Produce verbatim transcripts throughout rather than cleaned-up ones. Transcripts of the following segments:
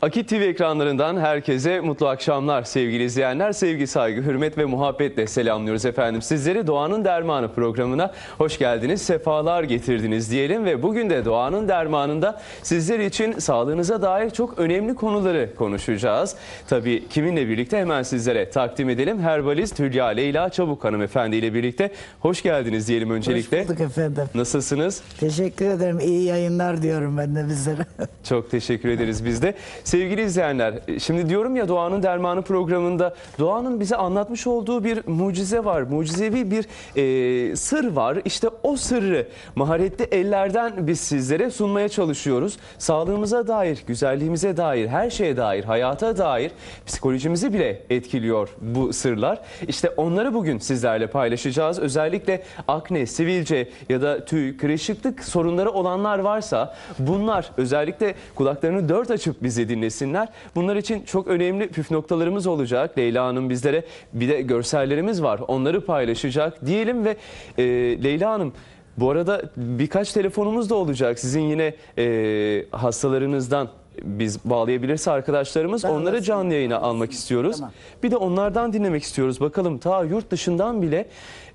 Akit T V ekranlarından herkese mutlu akşamlar sevgili izleyenler. Sevgi, saygı, hürmet ve muhabbetle selamlıyoruz efendim. Sizleri Doğanın Dermanı programına hoş geldiniz, sefalar getirdiniz diyelim ve bugün de Doğanın Dermanı'nda sizler için sağlığınıza dair çok önemli konuları konuşacağız. Tabii kiminle birlikte hemen sizlere takdim edelim. Herbalist Hülya Leyla Çabuk hanımefendi ile birlikte hoş geldiniz diyelim öncelikle. Hoş bulduk efendim. Nasılsınız? Teşekkür ederim. İyi yayınlar diyorum ben de bizlere. Çok teşekkür ederiz biz de. Sevgili izleyenler, şimdi diyorum ya Doğanın Dermanı programında doğanın bize anlatmış olduğu bir mucize var. Mucizevi bir e, sır var. İşte o sırrı maharetli ellerden biz sizlere sunmaya çalışıyoruz. Sağlığımıza dair, güzelliğimize dair, her şeye dair, hayata dair, psikolojimizi bile etkiliyor bu sırlar. İşte onları bugün sizlerle paylaşacağız. Özellikle akne, sivilce ya da tüy, kırışıklık sorunları olanlar varsa bunlar özellikle kulaklarını dört açıp bizi dinlesinler. Bunlar için çok önemli püf noktalarımız olacak. Leyla Hanım bizlere bir de görsellerimiz var. Onları paylaşacak diyelim ve e, Leyla Hanım, bu arada birkaç telefonumuz da olacak. Sizin yine e, hastalarınızdan biz bağlayabilirse arkadaşlarımız Tamam, onları canlı yayına almak istiyoruz. Tamam. Bir de onlardan dinlemek istiyoruz. Bakalım ta yurt dışından bile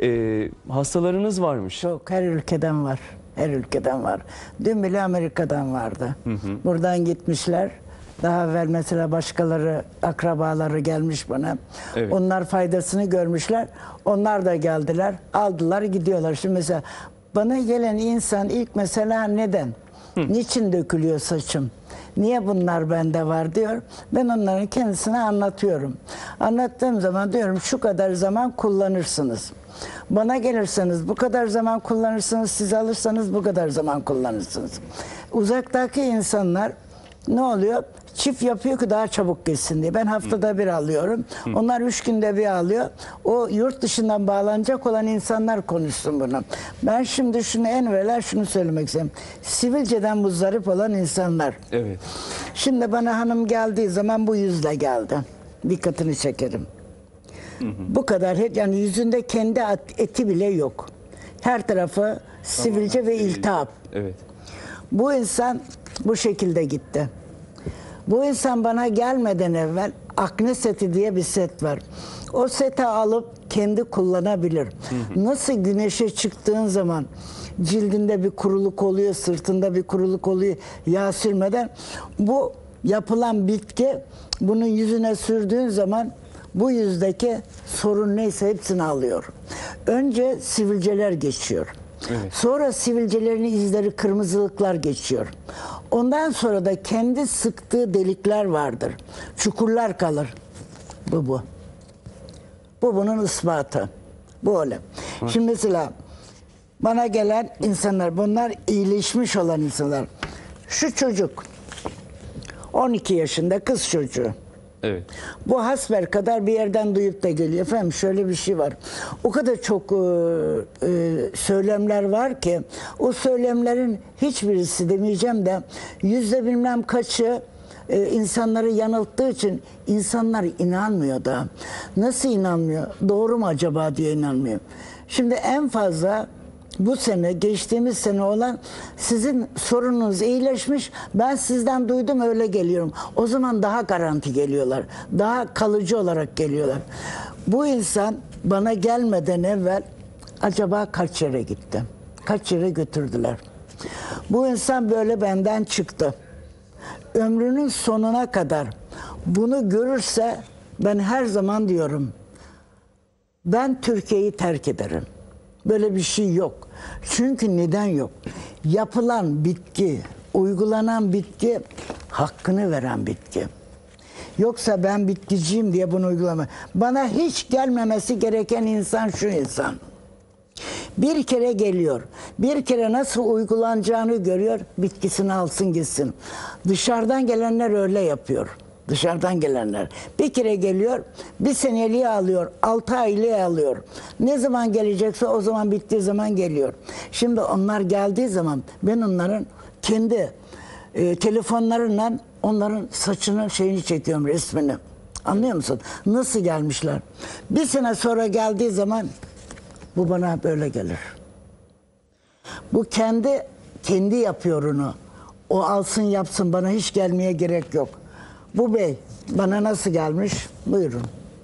e, hastalarınız varmış. Çok, her ülkeden var. Her ülkeden var. Dün bile Amerika'dan vardı. Hı hı. Buradan gitmişler. Daha evvel mesela başkaları, akrabaları gelmiş bana. Evet. Onlar faydasını görmüşler. Onlar da geldiler. Aldılar, gidiyorlar. Şimdi mesela bana gelen insan ilk mesela neden? Hı. Niçin dökülüyor saçım? Niye bunlar bende var diyor. Ben onların kendisine anlatıyorum. Anlattığım zaman diyorum şu kadar zaman kullanırsınız. Bana gelirseniz bu kadar zaman kullanırsınız. Siz alırsanız bu kadar zaman kullanırsınız. Uzaktaki insanlar ne oluyor? Çift yapıyor ki daha çabuk geçsin diye. Ben haftada bir alıyorum. Onlar üç günde bir alıyor. O yurt dışından bağlanacak olan insanlar konuşsun bunu. Ben şimdi şunu en evvela şunu söylemek istiyorum. Sivilceden muzdarip olan insanlar. Evet. Şimdi bana hanım geldiği zaman bu yüzle geldi. Dikkatini çekerim. Hı hı. Bu kadar, yani yüzünde kendi eti bile yok. Her tarafı sivilce ve iltihap. Evet. Bu insan bu şekilde gitti. Bu insan bana gelmeden evvel akne seti diye bir set var. O seti alıp kendi kullanabilir. Hı hı. Nasıl güneşe çıktığın zaman cildinde bir kuruluk oluyor, sırtında bir kuruluk oluyor yağ sürmeden. Bu yapılan bitki, bunun yüzüne sürdüğün zaman bu yüzdeki sorun neyse hepsini alıyor. Önce sivilceler geçiyor. Evet. Sonra sivilcelerin izleri, kırmızılıklar geçiyor. Ondan sonra da kendi sıktığı delikler vardır. Çukurlar kalır. Bu bu. Bu bunun ispatı. Bu öyle. Hı. Şimdi mesela bana gelen insanlar, bunlar iyileşmiş olan insanlar. Şu çocuk on iki yaşında kız çocuğu. Evet. Bu hasber kadar bir yerden duyup da geliyor. Efendim şöyle bir şey var. O kadar çok e, e, söylemler var ki o söylemlerin hiçbirisi demeyeceğim de yüzde bilmem kaçı e, insanları yanılttığı için insanlar inanmıyor da. Nasıl inanmıyor? Doğru mu acaba diye inanmıyor. Şimdi en fazla bu sene, geçtiğimiz sene olan sizin sorununuz iyileşmiş, ben sizden duydum öyle geliyorum. O zaman daha garanti geliyorlar. Daha kalıcı olarak geliyorlar. Bu insan bana gelmeden evvel acaba kaç yere gitti? Kaç yere götürdüler? Bu insan böyle benden çıktı. Ömrünün sonuna kadar bunu görürse ben her zaman diyorum, ben Türkiye'yi terk ederim. Böyle bir şey yok. Çünkü neden yok? Yapılan bitki, uygulanan bitki, hakkını veren bitki. Yoksa ben bitkiciyim diye bunu uygulama. Bana hiç gelmemesi gereken insan şu insan. Bir kere geliyor. Bir kere nasıl uygulanacağını görüyor, bitkisini alsın gitsin. Dışarıdan gelenler öyle yapıyor. Dışarıdan gelenler. Bir kere geliyor, bir seneliğe alıyor, altı aylığa alıyor. Ne zaman gelecekse o zaman bittiği zaman geliyor. Şimdi onlar geldiği zaman ben onların kendi e, telefonlarıyla onların saçının şeyini çekiyorum, resmini. Anlıyor musun? Nasıl gelmişler? Bir sene sonra geldiği zaman bu bana böyle gelir. Bu kendi kendi yapıyor onu. O alsın yapsın, bana hiç gelmeye gerek yok. Bu bey bana nasıl gelmiş? Buyurun.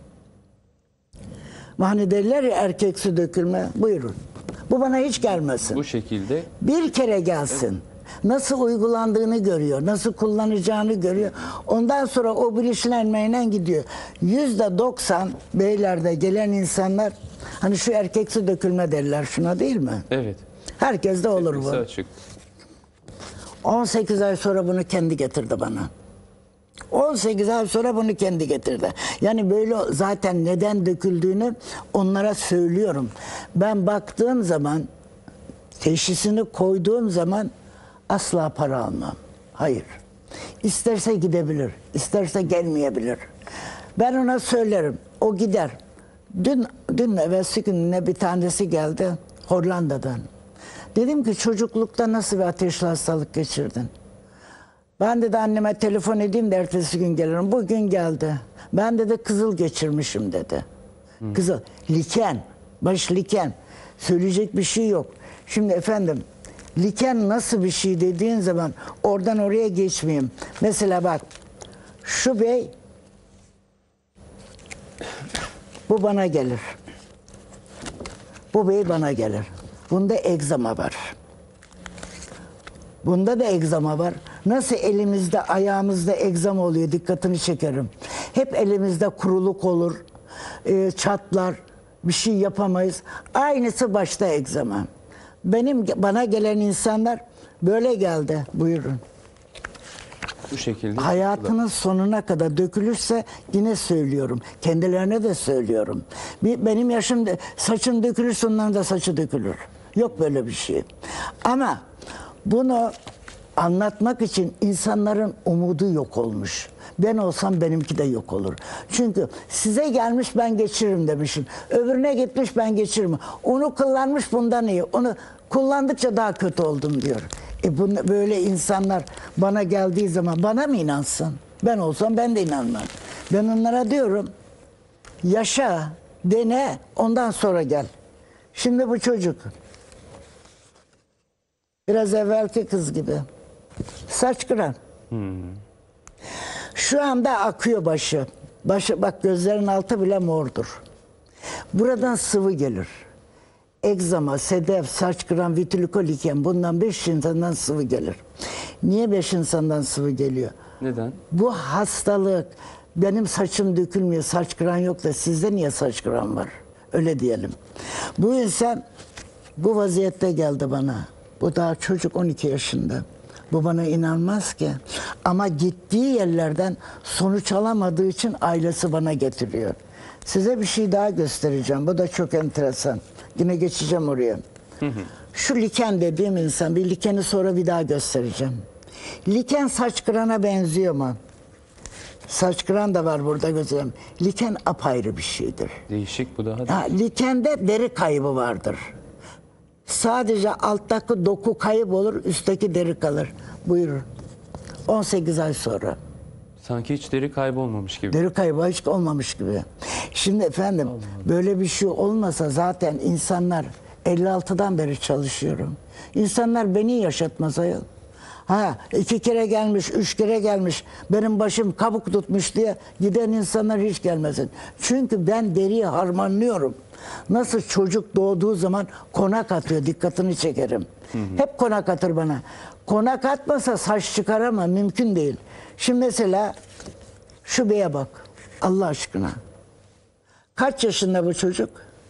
Hani derler ya erkeksi dökülme. Buyurun. Bu bana hiç gelmesin. Bu şekilde. Bir kere gelsin. Nasıl uygulandığını görüyor, nasıl kullanacağını görüyor. Ondan sonra o bilinçlenmeyle gidiyor. Yüzde doksan beylerde gelen insanlar, hani şu erkeksi dökülme derler şuna, değil mi? Evet. Herkes de olur bu. Hepsi açık. on sekiz ay sonra bunu kendi getirdi bana. on sekiz ay sonra bunu kendi getirdi. Yani böyle zaten neden döküldüğünü onlara söylüyorum. Ben baktığım zaman, teşhisini koyduğum zaman asla para almam. Hayır. İsterse gidebilir, isterse gelmeyebilir. Ben ona söylerim, o gider. Dün, dün evvelsi gün ne bir tanesi geldi Hollanda'dan. Dedim ki çocuklukta nasıl bir ateşli hastalık geçirdin? Ben de anneme telefon edeyim de ertesi gün gelirim. Bugün geldi. Ben de de kızıl geçirmişim dedi. Hı. Kızıl, liken, baş liken. Söyleyecek bir şey yok. Şimdi efendim, liken nasıl bir şey dediğin zaman oradan oraya geçmeyeyim. Mesela bak, şu bey, bu bana gelir. Bu bey bana gelir. Bunda egzama var. Bunda da egzama var. Nasıl elimizde, ayağımızda egzama oluyor, dikkatini çekerim. Hep elimizde kuruluk olur, e, çatlar, bir şey yapamayız. Aynısı başta egzama. Benim bana gelen insanlar böyle geldi. Buyurun. Bu şekilde. Hayatının sonuna kadar dökülürse yine söylüyorum. Kendilerine de söylüyorum. Benim yaşım, saçım dökülürse onların da saçı dökülür. Yok böyle bir şey. Ama bunu anlatmak için insanların umudu yok olmuş. Ben olsam benimki de yok olur. Çünkü size gelmiş ben geçiririm demişim. Öbürüne gitmiş ben geçiririm. Onu kullanmış bundan iyi. Onu kullandıkça daha kötü oldum diyor. E bunu, böyle insanlar bana geldiği zaman bana mı inansın? Ben olsam ben de inanmam. Ben onlara diyorum yaşa, dene, ondan sonra gel. Şimdi bu çocuk biraz evvelki kız gibi. Saç kıran. Hmm. Şu anda akıyor başı. Başı bak, gözlerin altı bile mordur. Buradan sıvı gelir. Egzama, sedef, saç kıran, vitiligo, liken, bundan beş insandan sıvı gelir. Niye beş insandan sıvı geliyor? Neden? Bu hastalık, benim saçım dökülmüyor, saç kıran yok da sizde niye saç kıran var? Öyle diyelim. Bu insan bu vaziyette geldi bana. Bu daha çocuk, on iki yaşında. Bu bana inanmaz ki. Ama gittiği yerlerden sonuç alamadığı için ailesi bana getiriyor. Size bir şey daha göstereceğim. Bu da çok enteresan. Yine geçeceğim oraya. Hı hı. Şu liken dediğim insan, bir likeni sonra bir daha göstereceğim. Liken saç kırana benziyor mu? Saç kıran da var burada gözüm. Liken apayrı bir şeydir. Değişik bu daha. Ha, likende deri kaybı vardır. Sadece alttaki doku kaybolur, üstteki deri kalır. Buyurun. on sekiz ay sonra. Sanki hiç deri kaybolmamış gibi. Deri kaybı hiç olmamış gibi. Şimdi efendim, Allah Allah, böyle bir şey olmasa zaten insanlar, elli altıdan beri çalışıyorum. İnsanlar beni yaşatmaz ayol. Ha, iki kere gelmiş, üç kere gelmiş, benim başım kabuk tutmuş diye giden insanlar hiç gelmesin. Çünkü ben deriyi harmanlıyorum. Nasıl çocuk doğduğu zaman konak atıyor, dikkatini çekerim. Hı hı. Hep konak atır bana. Konak atmasa saç çıkaramam, mümkün değil. Şimdi mesela şu beye bak, Allah aşkına. Kaç yaşında bu çocuk?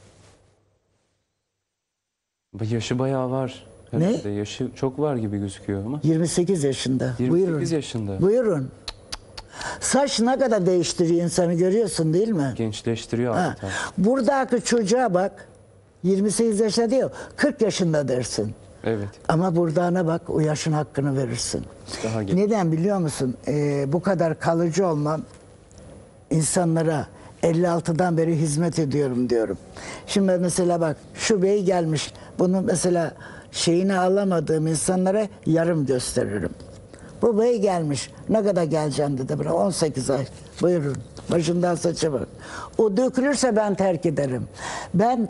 Yaşı bayağı var. Ne? Ne? Yaşı çok var gibi gözüküyor ama. yirmi sekiz yaşında. yirmi sekiz Buyurun. yaşında. Buyurun. Saç ne kadar değiştiriyor insanı, görüyorsun değil mi? Gençleştiriyor Ha. hatta. Buradaki çocuğa bak, yirmi sekiz yaşında değil, kırk yaşında dersin. Evet. Ama buradana bak, o yaşın hakkını verirsin. Daha genç. Neden biliyor musun? Ee, bu kadar kalıcı olmam, insanlara elli altıdan beri hizmet ediyorum diyorum. Şimdi mesela bak, şu bey gelmiş, bunu mesela şeyini alamadığım insanlara yarım gösteririm. Bu bey gelmiş, ne kadar geleceğim dedi bana, on sekiz ay. Buyurun, başından saça bak. O dökülürse ben terk ederim. Ben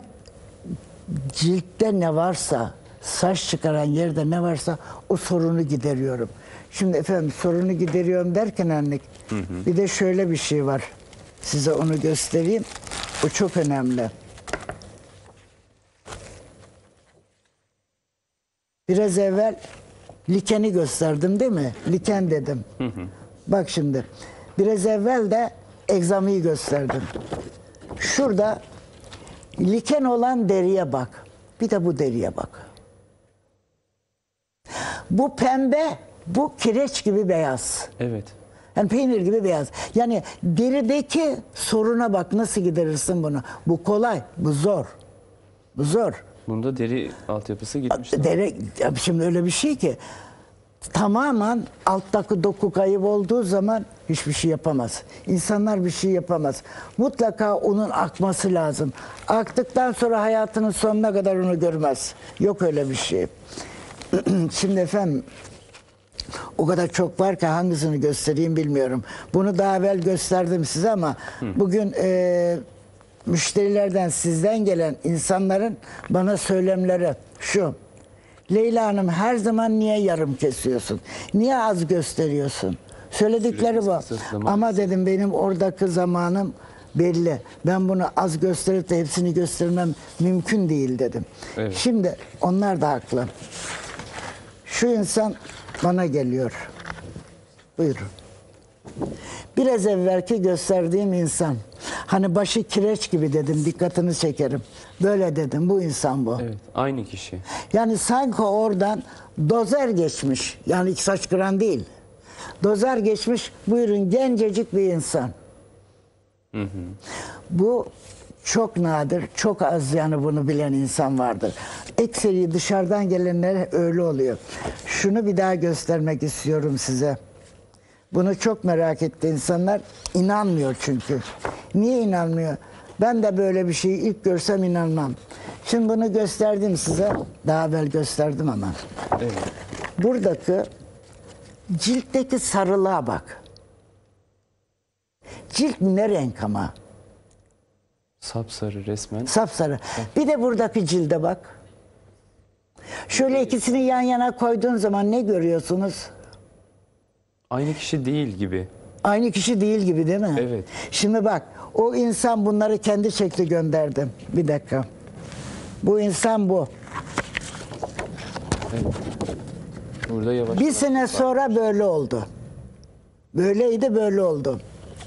ciltte ne varsa, saç çıkaran yerde ne varsa o sorunu gideriyorum. Şimdi efendim sorunu gideriyorum derken anne, hı hı. bir de şöyle bir şey var. Size onu göstereyim. O çok önemli. Biraz evvel likeni gösterdim değil mi? Liken dedim. Hı hı. Bak şimdi. Biraz evvel de egzamiyi gösterdim. Şurada liken olan deriye bak. Bir de bu deriye bak. Bu pembe, bu kireç gibi beyaz. Evet. Yani peynir gibi beyaz. Yani derideki soruna bak, nasıl giderirsin bunu? Bu kolay, bu zor. Bu zor. Bunda deri altyapısı gitmiş. Deri, şimdi öyle bir şey ki tamamen alttaki doku kayıp olduğu zaman hiçbir şey yapamaz. İnsanlar bir şey yapamaz. Mutlaka onun akması lazım. Aktıktan sonra hayatının sonuna kadar onu görmez. Yok öyle bir şey. Şimdi efendim o kadar çok var ki hangisini göstereyim bilmiyorum. Bunu daha evvel gösterdim size ama Hı. bugün e, müşterilerden, sizden gelen insanların bana söylemleri şu: Leyla Hanım, her zaman niye yarım kesiyorsun? Niye az gösteriyorsun? Söyledikleri bu. Ama dedim benim oradaki zamanım belli. Ben bunu az gösterip de hepsini göstermem mümkün değil dedim. Evet. Şimdi onlar da haklı. Şu insan bana geliyor. Buyurun. Biraz evvelki gösterdiğim insan. Hani başı kireç gibi dedim, dikkatini çekerim. Böyle dedim, bu insan bu. Evet, aynı kişi. Yani sanki oradan dozer geçmiş. Yani iki saç kıran değil. Dozer geçmiş, buyurun, gencecik bir insan. Hı hı. Bu çok nadir, çok az yani bunu bilen insan vardır. Ekseri dışarıdan gelenler öyle oluyor. Şunu bir daha göstermek istiyorum size. Bunu çok merak etti insanlar. İnanmıyor çünkü. Niye inanmıyor? Ben de böyle bir şeyi ilk görsem inanmam. Şimdi bunu gösterdim size. Daha evvel gösterdim ama. Evet. Buradaki ciltteki sarılığa bak. Cilt ne renk ama? Sapsarı resmen. Sapsarı. Bir de buradaki cilde bak. Şöyle ikisini yan yana koyduğun zaman ne görüyorsunuz? Aynı kişi değil gibi. Aynı kişi değil gibi değil mi? Evet. Şimdi bak, o insan bunları kendi şekli gönderdi. Bir dakika. Bu insan bu. Evet. Burada yavaş. Bir sene sonra böyle oldu. Böyleydi, böyle oldu.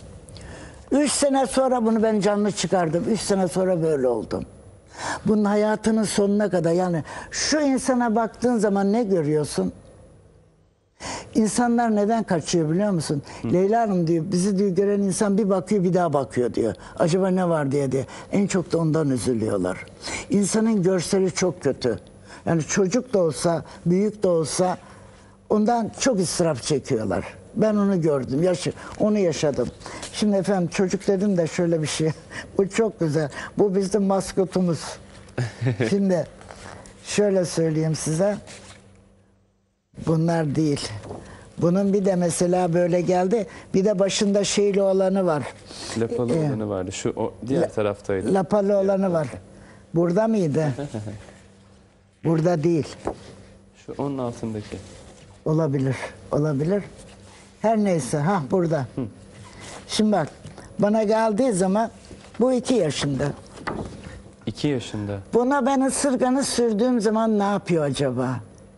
Üç sene sonra bunu ben canlı çıkardım. Üç sene sonra böyle oldum. Bunun hayatının sonuna kadar, yani şu insana baktığın zaman ne görüyorsun? İnsanlar neden kaçıyor biliyor musun? Hı. Leyla Hanım diyor, bizi diyor gören insan bir bakıyor bir daha bakıyor diyor. Acaba ne var diye diye. En çok da ondan üzülüyorlar. İnsanın görseli çok kötü. Yani çocuk da olsa, büyük de olsa ondan çok ıstırap çekiyorlar. Ben onu gördüm, yaşı, onu yaşadım. Şimdi efendim çocuk dedim de şöyle bir şey. Bu çok güzel. Bu bizim maskotumuz. Şimdi şöyle söyleyeyim size. Bunlar değil. Bunun bir de mesela böyle geldi. Bir de başında şeyli olanı var. Lapalı ee, olanı vardı. Şu o, diğer la, taraftaydı. Lapalı olanı var. Burada mıydı? Burada değil. Şu onun altındaki. Olabilir. Olabilir. Her neyse. Ha burada. Hı. Şimdi bak. Bana geldiği zaman bu iki yaşında. İki yaşında. Buna ben ısırganı sürdüğüm zaman ne yapıyor acaba?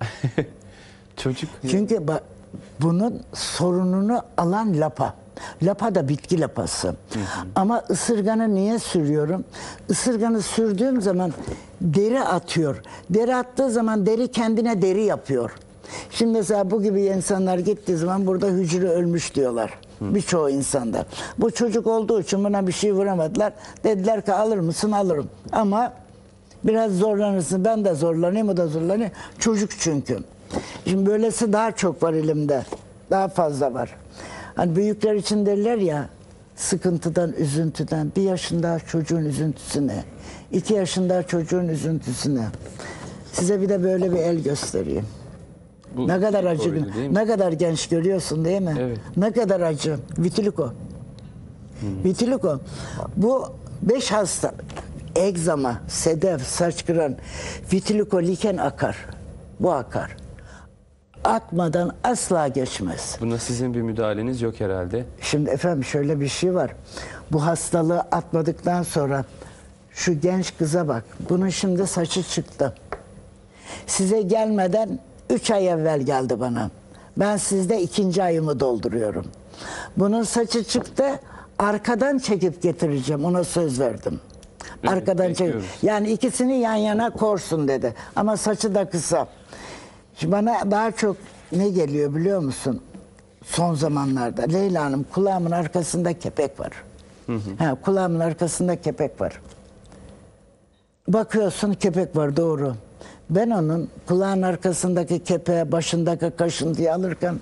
Çocuk. Çünkü bak, bunun sorununu alan lapa. Lapa da bitki lapası. Hı hı. Ama ısırganı niye sürüyorum? Isırganı sürdüğüm zaman deri atıyor. Deri attığı zaman deri kendine deri yapıyor. Şimdi mesela bu gibi insanlar gittiği zaman burada hücre ölmüş diyorlar. Birçoğu insanda. Bu çocuk olduğu için buna bir şey vuramadılar. Dediler ki alır mısın? Alırım. Ama biraz zorlanırsın. Ben de zorlanayım, o da zorlanıyor. Çocuk çünkü. Şimdi böylesi daha çok var elimde. Daha fazla var. Hani büyükler için derler ya, sıkıntıdan, üzüntüden, bir yaşında çocuğun üzüntüsüne, iki yaşında çocuğun üzüntüsüne. Size bir de böyle bir el göstereyim. Bu ne kadar acı, ne kadar genç görüyorsun değil mi? Evet. Ne kadar acı. Vitiligo. Hmm. Vitiligo. Bu beş hasta. Egzama, sedef, saç kıran, vitiligo, liken akar. Bu akar. atmadan asla geçmez. Buna sizin bir müdahaleniz yok herhalde. Şimdi efendim şöyle bir şey var. Bu hastalığı atmadıktan sonra şu genç kıza bak. Bunun şimdi saçı çıktı. Size gelmeden üç ay evvel geldi bana. Ben sizde ikinci ayımı dolduruyorum. Bunun saçı çıktı. Arkadan çekip getireceğim. Ona söz verdim. Evet, Arkadan çekip. bekliyoruz. Yani ikisini yan yana korsun dedi. Ama saçı da kısa. Şimdi bana daha çok ne geliyor biliyor musun? Son zamanlarda Leyla Hanım, kulağımın arkasında kepek var. Hı hı. Ha, kulağımın arkasında kepek var. Bakıyorsun kepek var, doğru. Ben onun kulağın arkasındaki kepeğe, başındaki kaşıntıyı alırken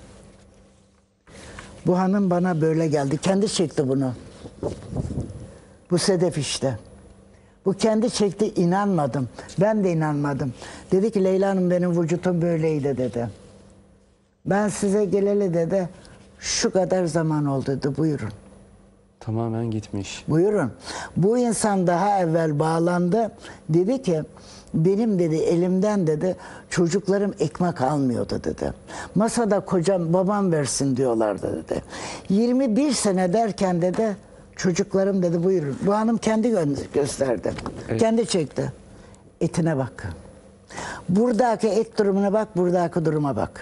bu hanım bana böyle geldi. Kendi çekti bunu. Bu sedef işte. Bu kendi çekti, inanmadım. Ben de inanmadım. Dedi ki Leyla Hanım benim vücutum böyleydi dedi. Ben size geleli dedi şu kadar zaman oldu dedi, buyurun. Tamamen gitmiş. Buyurun. Bu insan daha evvel bağlandı. Dedi ki benim dedi elimden dedi çocuklarım ekmek almıyordu dedi. Masada kocam babam versin diyorlardı dedi. yirmi bir sene derken dedi çocuklarım dedi buyurun. Bu hanım kendi gö- gösterdi. Evet. Kendi çekti. Etine bak. Buradaki et durumuna bak, buradaki duruma bak.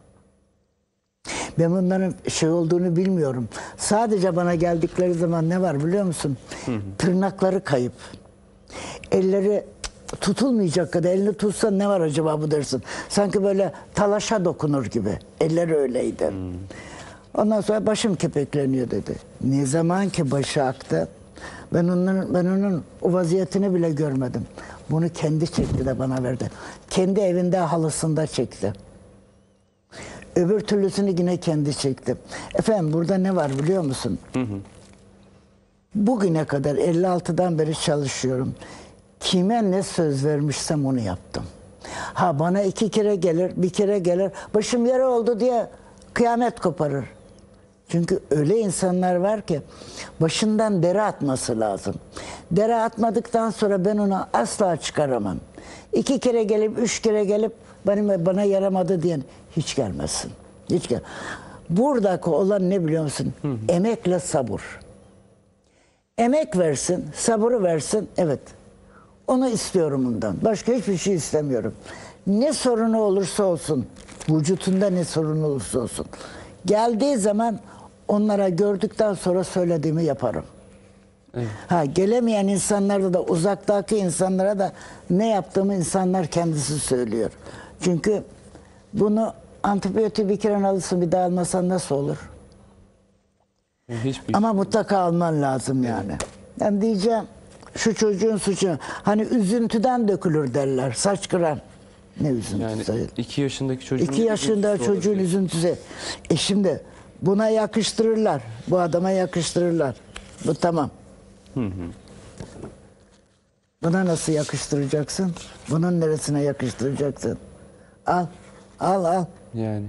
Ben bunların şey olduğunu bilmiyorum. Sadece bana geldikleri zaman ne var biliyor musun? Hı hı. Tırnakları kayıp. Elleri tutulmayacak kadar. Elini tutsan ne var acaba bu dersin. Sanki böyle talaşa dokunur gibi. Elleri öyleydi. Hı. Ondan sonra başım kepekleniyor dedi. Ne zaman ki başı aktı. Ben onun, ben onun o vaziyetini bile görmedim. Bunu kendi çekti de bana verdi. Kendi evinde halısında çekti. Öbür türlüsünü yine kendi çekti. Efendim burada ne var biliyor musun? Hı hı. Bugüne kadar elli altıdan beri çalışıyorum. Kime ne söz vermişsem onu yaptım. Ha bana iki kere gelir, bir kere gelir. Başım yere oldu diye kıyamet koparır. Çünkü öyle insanlar var ki başından dere atması lazım. Dere atmadıktan sonra ben onu asla çıkaramam. İki kere gelip, üç kere gelip benim bana yaramadı diyen hiç gelmesin. Hiç gel. Buradaki olan ne biliyor musun? Hı hı. Emekle sabır. Emek versin, sabırı versin. Evet. Onu istiyorum bundan. Başka hiçbir şey istemiyorum. Ne sorunu olursa olsun, vücutunda ne sorun olursa olsun. Geldiği zaman onlara gördükten sonra söylediğimi yaparım. Evet. Ha gelemeyen insanlarda da uzaktaki insanlara da ne yaptığımı insanlar kendisi söylüyor. Çünkü bunu antibiyotik bir kere alırsın bir daha almasan nasıl olur? Hiçbir Ama mutlaka alman lazım yani. Evet. Ben diyeceğim şu çocuğun suçu hani üzüntüden dökülür derler saç kıran. Ne üzüntüsü? Yani iki yaşındaki çocuğun İki yaşında çocuğun olabilir. üzüntüsü. E şimdi buna yakıştırırlar. Bu adama yakıştırırlar. Bu tamam. Hı hı. Buna nasıl yakıştıracaksın? Bunun neresine yakıştıracaksın? Al. Al al. Yani.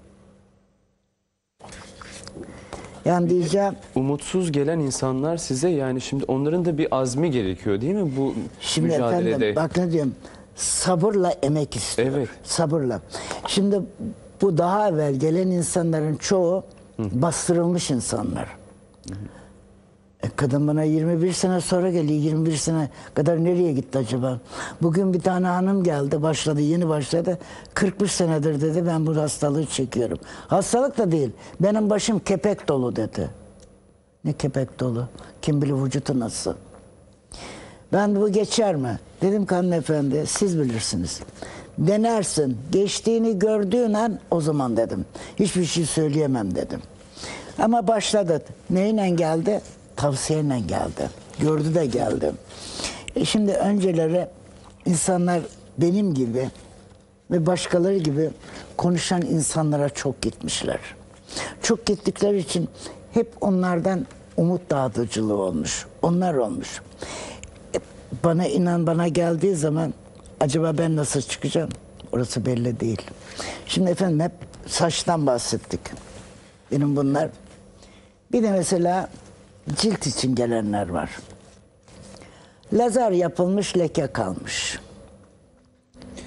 Yani diyeceğim. Umutsuz gelen insanlar size yani şimdi onların da bir azmi gerekiyor değil mi bu Şimdi mücadelede? efendim bak ne diyorum. Sabırla emek istiyor. Evet. Sabırla. Şimdi bu daha evvel gelen insanların çoğu Hı. bastırılmış insanlar. Hı. E, kadın bana yirmi bir sene sonra geliyor. yirmi bir sene kadar nereye gitti acaba? Bugün bir tane hanım geldi, başladı, yeni başladı. kırk bir senedir dedi ben bu hastalığı çekiyorum. Hastalık da değil. Benim başım kepek dolu dedi. Ne kepek dolu? Kim bilir vücutu nasıl? Ben bu geçer mi? Dedim ki hanımefendi siz bilirsiniz. Denersin. Geçtiğini gördüğün an o zaman dedim. Hiçbir şey söyleyemem dedim. Ama başladı. Neyle geldi? Tavsiyeyle geldi. Gördü de geldi. E şimdi önceleri insanlar benim gibi ve başkaları gibi konuşan insanlara çok gitmişler. Çok gittikleri için hep onlardan umut dağıtıcılığı olmuş. Onlar olmuş. E bana inan bana geldiği zaman acaba ben nasıl çıkacağım? Orası belli değil. Şimdi efendim hep saçtan bahsettik. Benim bunlar. Bir de mesela cilt için gelenler var. Lazer yapılmış, leke kalmış.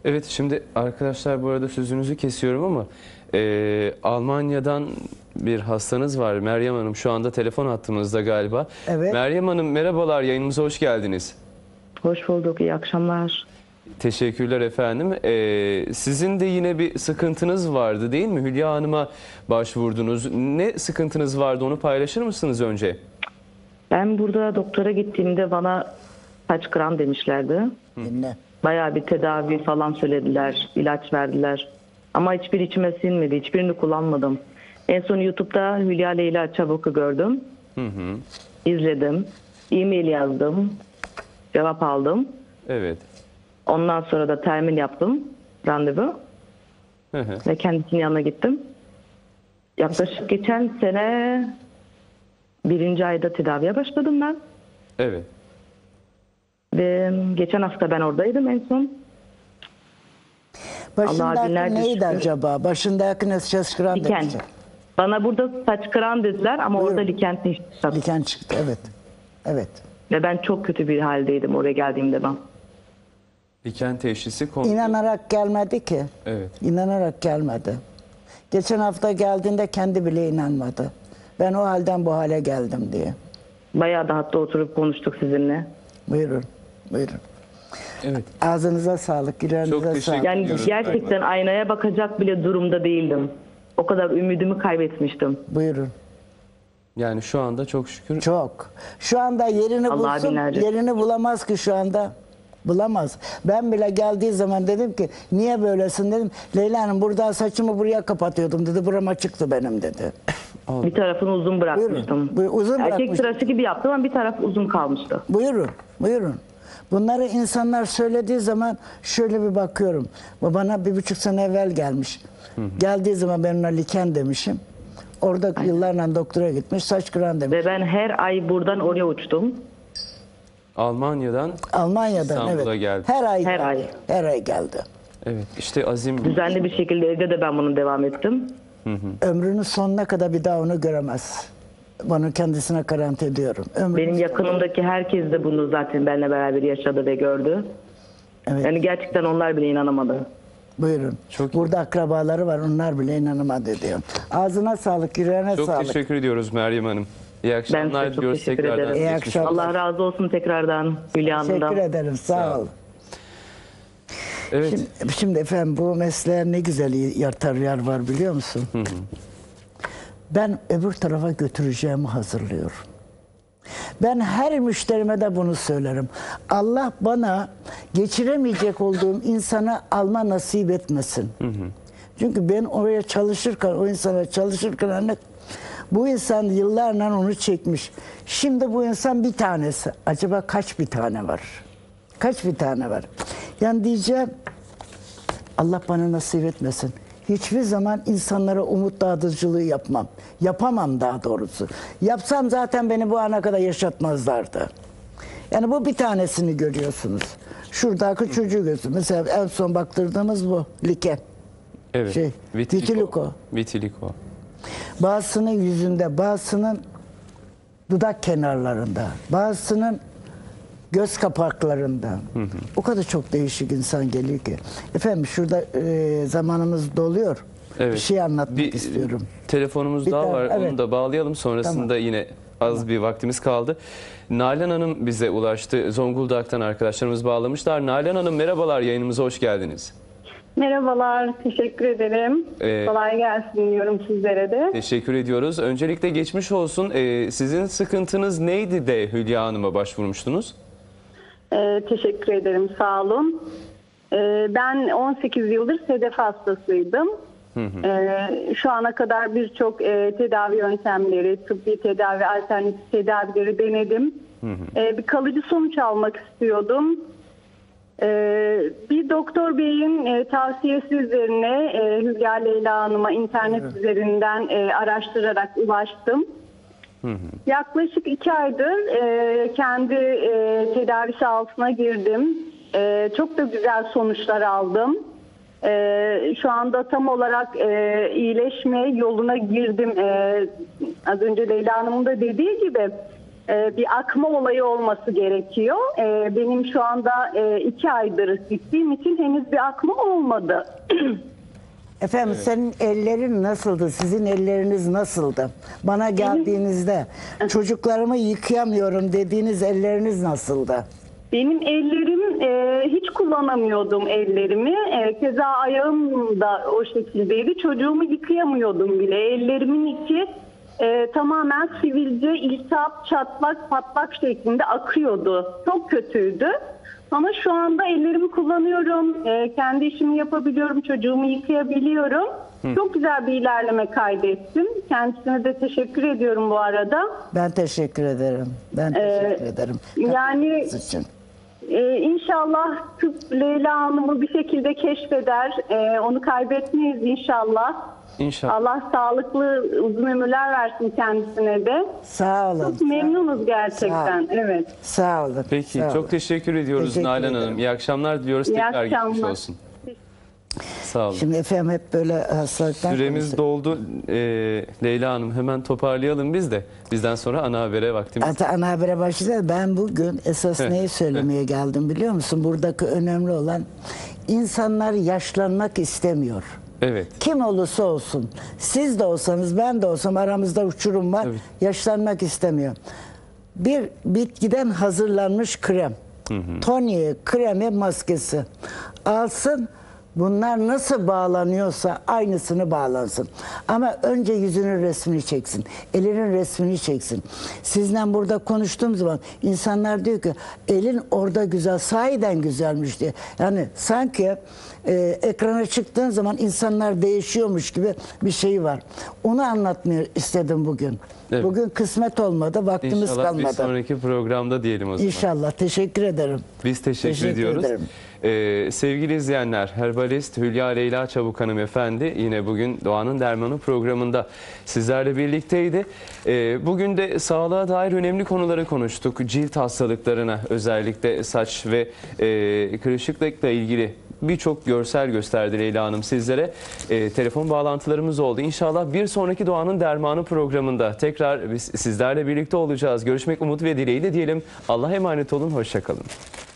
Evet, şimdi arkadaşlar bu arada sözünüzü kesiyorum ama e, Almanya'dan bir hastanız var. Meryem Hanım şu anda telefon hattımızda galiba. Evet. Meryem Hanım merhabalar, yayınımıza hoş geldiniz. Hoş bulduk, iyi akşamlar. Teşekkürler efendim. E, sizin de yine bir sıkıntınız vardı değil mi? Hülya Hanım'a başvurdunuz. Ne sıkıntınız vardı, onu paylaşır mısınız önce? Ben burada doktora gittiğimde bana saç kıran demişlerdi. Dinle. Bayağı bir tedavi falan söylediler, ilaç verdiler. Ama hiçbir içime sinmedi, hiçbirini kullanmadım. En son YouTube'da Hülya Leyla Çabuk'u gördüm. Hı hı. İzledim, e-mail yazdım, cevap aldım. Evet. Ondan sonra da termin yaptım, randevu. Hı hı. Ve kendisinin yanına gittim. Yaklaşık geçen sene birinci ayda tedaviye başladım ben. Evet. Ve geçen hafta ben oradaydım en son. Allah Başındaki binlerce neydi şükür. acaba? Başındaki ne şaşkıran Liken. demişler. Bana burada saç kıran dediler ama Buyurun. orada liken teşhis. Liken çıktı, evet. Evet. Ve ben çok kötü bir haldeydim oraya geldiğimde ben. Liken teşhisi kondu. İnanarak gelmedi ki. Evet. İnanarak gelmedi. Geçen hafta geldiğinde kendi bile inanmadı. Ben o halden bu hale geldim diye. Bayağı da hatta oturup konuştuk sizinle. Buyurun, buyurun. Evet. Ağzınıza sağlık, yüreğinize Çok teşekkür sağlık. Yani Biliyoruz gerçekten galiba. aynaya bakacak bile durumda değildim. O kadar ümidimi kaybetmiştim. Buyurun. Yani şu anda çok şükür. Çok. Şu anda yerini Allah bulsun, binlerce. yerini bulamaz ki şu anda. Bulamaz. Ben bile geldiği zaman dedim ki niye böylesin dedim. Leyla Hanım burada saçımı buraya kapatıyordum dedi. Burama çıktı benim dedi. Bir tarafını uzun bırakmıştım. Buyurun, buyurun, uzun Erkek bırakmış. tıraşı gibi yaptım ama bir taraf uzun kalmıştı. Buyurun, buyurun. Bunları insanlar söylediği zaman şöyle bir bakıyorum. Bu bana bir buçuk sene evvel gelmiş. Geldiği zaman ben ona liken demişim. Orada yıllarla doktora gitmiş, saç kıran demiş. Ve ben her ay buradan oraya uçtum. Almanya'dan Almanya'dan İstanbul'a evet. geldi. Her ay Her geldi. ay. Her ay geldi. evet işte azim. Düzenli bir şekilde evde de ben bunu devam ettim. Ömrünün sonuna kadar bir daha onu göremez. Bunu kendisine garanti ediyorum. Ömrünün Benim yakınımdaki herkes de bunu zaten benimle beraber yaşadı ve gördü. Evet. Yani gerçekten onlar bile inanamadı. Buyurun. Çok- Burada akrabaları var. Onlar bile inanamadı diyor. Ağzına sağlık, yüreğine Çok sağlık. teşekkür ediyoruz Meryem Hanım. İyi Ben akşamlar size çok diliyoruz teşekkür tekrardan. ederim. İyi Geçmiş akşamlar. olsun. Allah razı olsun tekrardan Hülya Hanım'dan. Teşekkür ederim. Sağ, Sağ ol. ol. Evet. Şimdi, şimdi efendim bu mesleğe ne güzel yatar yer var biliyor musun? Ben öbür tarafa götüreceğimi hazırlıyorum. Ben her müşterime de bunu söylerim. Allah bana geçiremeyecek olduğum insana alma nasip etmesin. Çünkü ben oraya çalışırken, o insana çalışırken hani bu insan yıllarla onu çekmiş. Şimdi bu insan bir tanesi. Acaba kaç bir tane var? Kaç bir tane var? Yani diyeceğim Allah bana nasip etmesin. Hiçbir zaman insanlara umut dağıtıcılığı yapmam. Yapamam daha doğrusu. Yapsam zaten beni bu ana kadar yaşatmazlardı. Yani bu bir tanesini görüyorsunuz. Şuradaki çocuğu görüyorsunuz. Mesela en son baktırdığımız bu. Like. Evet. Şey, vitiligo. Vitiligo. Bazısının yüzünde, bazısının dudak kenarlarında, bazısının göz kapaklarında. Hı hı. O kadar çok değişik insan geliyor ki. Efendim şurada e, zamanımız doluyor. Evet. Bir şey anlatmak Bir istiyorum. telefonumuz Bir daha tane- var. evet. Onu da bağlayalım. Sonrasında Tamam. yine az bir vaktimiz kaldı. Nalan Hanım bize ulaştı. Zonguldak'tan arkadaşlarımız bağlamışlar. Nalan Hanım merhabalar. Yayınımıza hoş geldiniz. Merhabalar, teşekkür ederim. Ee, Kolay gelsin diyorum sizlere de. Teşekkür ediyoruz. Öncelikle geçmiş olsun. Ee, sizin sıkıntınız neydi de Hülya Hanım'a başvurmuştunuz? Ee, teşekkür ederim, sağ olun. Ee, ben on sekiz yıldır sedef hastasıydım. Ee, şu ana kadar birçok e, tedavi yöntemleri, tıbbi tedavi, alternatif tedavileri denedim. Ee, bir kalıcı sonuç almak istiyordum. Ee, bir doktor beyin e, tavsiyesi üzerine e, Hülya Leyla Hanım'a internet üzerinden e, araştırarak ulaştım. Yaklaşık iki aydır e, kendi e, tedavisi altına girdim. E, çok da güzel sonuçlar aldım. E, şu anda tam olarak e, iyileşme yoluna girdim. E, az önce Leyla Hanım'ın da dediği gibi e, bir akma olayı olması gerekiyor. E, benim şu anda e, iki aydır gittiğim için henüz bir akma olmadı. Efendim senin ellerin nasıldı? Sizin elleriniz nasıldı? Bana geldiğinizde çocuklarımı yıkayamıyorum dediğiniz elleriniz nasıldı? Benim ellerim e, hiç kullanamıyordum ellerimi. E, keza ayağım da o şekildeydi. Çocuğumu yıkayamıyordum bile. Ellerimin içi e, tamamen sivilce, iltihap, çatlak, patlak şeklinde akıyordu. Çok kötüydü. Ama şu anda ellerimi kullanıyorum. E, kendi işimi yapabiliyorum. Çocuğumu yıkayabiliyorum. Hı. Çok güzel bir ilerleme kaydettim. Kendisine de teşekkür ediyorum bu arada. Ben teşekkür ederim. Ben teşekkür Ee, ederim. Yani için. e, inşallah tıp Leyla Hanım'ı bir şekilde keşfeder. E, onu kaybetmeyiz inşallah. İnşallah. Allah sağlıklı uzun ömürler versin kendisine de. Sağ olun. Çok memnunuz gerçekten. Sağ Evet. Sağ olun. Peki sağ çok olun. teşekkür ediyoruz Teşekkür Nalan Hanım. ederim. İyi akşamlar diliyoruz. İyi Tekrar geçmiş akşamlar. olsun. Sağ olun. Şimdi efendim hep böyle hastalıktan Süremiz konuşuyoruz. doldu. Ee, Leyla Hanım hemen toparlayalım biz de. Bizden sonra ana habere vaktimiz. Hatta ana habere başlayacağız. Ben bugün esas Heh, neyi söylemeye geldim biliyor musun? Buradaki önemli olan insanlar yaşlanmak istemiyor. Evet. Kim olursa olsun. Siz de olsanız ben de olsam aramızda uçurum var. Tabii. Yaşlanmak istemiyor. Bir bitkiden hazırlanmış krem. Toniği, kremi, maskesi. Alsın. Bunlar nasıl bağlanıyorsa aynısını bağlansın. Ama önce yüzünün resmini çeksin. Elinin resmini çeksin. Sizden burada konuştuğum zaman insanlar diyor ki elin orada güzel, sahiden güzelmiş diye. Yani sanki e, ekrana çıktığın zaman insanlar değişiyormuş gibi bir şey var. Onu anlatmıyor istedim bugün. Evet. Bugün kısmet olmadı, vaktimiz İnşallah kalmadı. bir sonraki programda diyelim o zaman. İnşallah. Teşekkür ederim. Biz teşekkür, Teşekkür ediyoruz. ederim. Ee, sevgili izleyenler, herbalist Hülya Leyla Çabuk hanımefendi yine bugün Doğanın Dermanı programında sizlerle birlikteydi. Ee, bugün de sağlığa dair önemli konuları konuştuk. Cilt hastalıklarına, özellikle saç ve e, kırışıklıkla ilgili birçok görsel gösterdi Leyla Hanım sizlere. E, telefon bağlantılarımız oldu. İnşallah bir sonraki Doğanın Dermanı programında tekrar biz sizlerle birlikte olacağız. Görüşmek umut ve dileğiyle diyelim. Allah'a emanet olun, hoşça kalın.